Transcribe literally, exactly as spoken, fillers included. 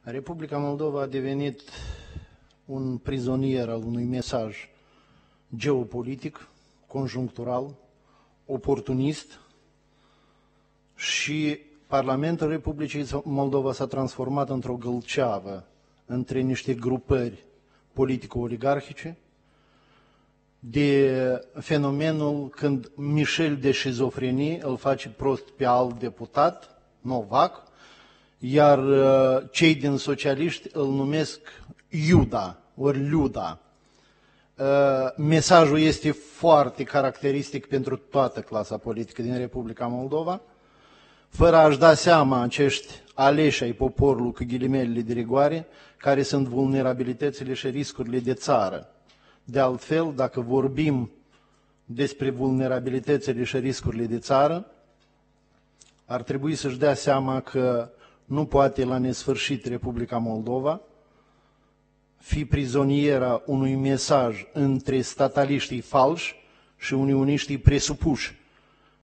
Republica Moldova a devenit un prizonier al unui mesaj geopolitic, conjunctural, oportunist și Parlamentul Republicii Moldova s-a transformat într-o gâlceavă între niște grupări politico-oligarhice, de fenomenul când Michel de șizofrenie îl face prost pe alt deputat, Novac, iar cei din socialiști îl numesc Iuda, ori Luda. Mesajul este foarte caracteristic pentru toată clasa politică din Republica Moldova. Fără a-și da seama acești aleși ai poporului cu ghilimelele de rigoare, care sunt vulnerabilitățile și riscurile de țară. De altfel, dacă vorbim despre vulnerabilitățile și riscurile de țară, ar trebui să-și dea seama că nu poate la nesfârșit Republica Moldova fi prizoniera unui mesaj între stataliștii falși și uniuniștii presupuși.